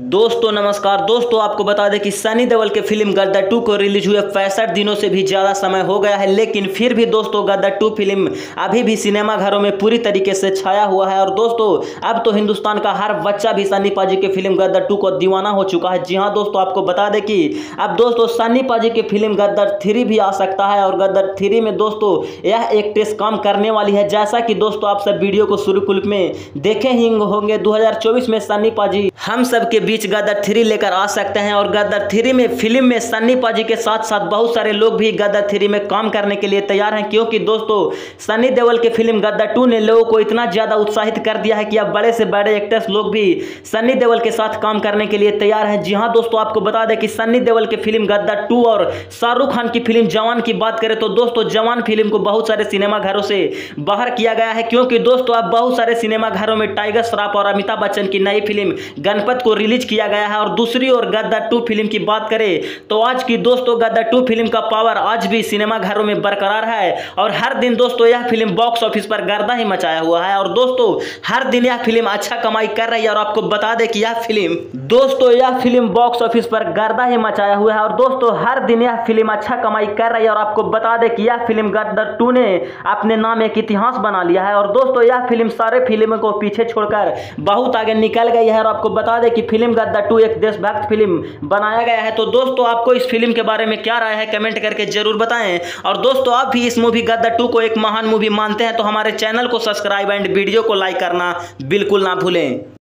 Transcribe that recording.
दोस्तों नमस्कार दोस्तों, आपको बता दें कि सनी देओल के फिल्म गदर 2 को रिलीज हुए 65 दिनों से भी ज़्यादा समय हो गया है, लेकिन फिर भी दोस्तों गदर 2 फिल्म अभी भी सिनेमाघरों में पूरी तरीके से छाया हुआ है। और दोस्तों अब तो हिंदुस्तान का हर बच्चा भी सन्नी पाजी के फिल्म गदर 2 को दीवाना हो चुका है। जी हाँ दोस्तों, आपको बता दें कि अब दोस्तों सन्नी पाजी की फिल्म गदर 3 भी आ सकता है और गदर 3 में दोस्तों यह एक टेस्ट काम करने वाली है। जैसा कि दोस्तों आप सब वीडियो को शुरू क्लिप में देखे ही होंगे, 2024 में सन्नी पाजी हम सब के बीच गदर 3 लेकर आ सकते हैं। और गदर 3 में फिल्म में सन्नी पाजी के साथ साथ बहुत सारे लोग भी गदर 3 में काम करने के लिए तैयार हैं, क्योंकि दोस्तों सनी देओल के फिल्म गदर 2 ने लोगों को इतना ज़्यादा उत्साहित कर दिया है कि अब बड़े से बड़े एक्टर्स लोग भी सनी देओल के साथ काम करने के लिए तैयार हैं। जी हाँ दोस्तों, आपको बता दें कि सनी देओल की फिल्म गदर 2 और शाहरुख खान की फिल्म जवान की बात करें तो दोस्तों जवान फिल्म को बहुत सारे सिनेमाघरों से बाहर किया गया है, क्योंकि दोस्तों अब बहुत सारे सिनेमाघरों में टाइगर श्रॉफ और अमिताभ बच्चन की नई फिल्म गणपत को रिलीज किया गया है। और दूसरी ओर गदर 2 फिल्म की बात करें तो आज की दोस्तों गदर 2 फिल्म का पावर आज भी सिनेमाघरों में बरकरार है और हर दिन दोस्तों यह फिल्म बॉक्स ऑफिस पर गर्दा ही मचाया हुआ है। और दोस्तों हर दिन यह फिल्म अच्छा कमाई कर रही है और आपको बता दें कि यह फिल्म बॉक्स ऑफिस पर गर्दा ही मचाया हुआ है। और दोस्तों हर दिन यह फिल्म अच्छा कमाई कर रही है और आपको बता दें कि यह फिल्म गदर 2 ने अपने नाम एक इतिहास बना लिया है। और दोस्तों यह फिल्म सारे फिल्मों को पीछे छोड़कर बहुत आगे निकल गई है। और आपको बता दें कि फिल्म गदर 2 एक देशभक्त फिल्म बनाया गया है। तो दोस्तों आपको इस फिल्म के बारे में क्या राय है, कमेंट करके जरूर बताएं। और दोस्तों आप भी इस मूवी गदर 2 को एक महान मूवी मानते हैं तो हमारे चैनल को सब्सक्राइब एंड वीडियो को लाइक करना बिल्कुल ना भूलें।